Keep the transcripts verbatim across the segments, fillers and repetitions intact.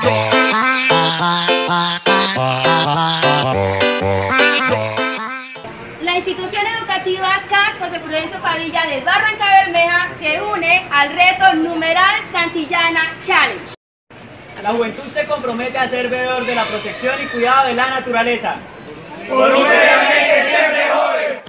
La institución educativa C A C José Prudencio Padilla de Barrancabermeja se une al reto numeral Santillana Challenge. La juventud se compromete a ser veedor de la protección y cuidado de la naturaleza. Por un medio ambiente siempre joven.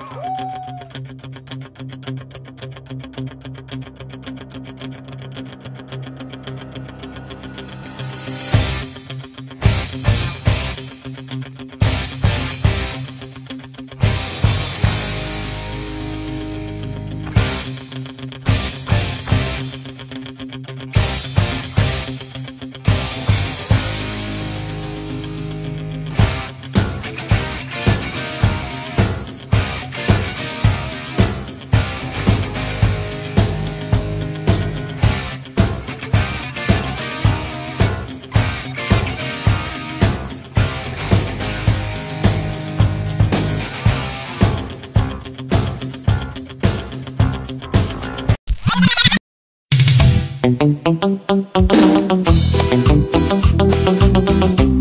Thank you.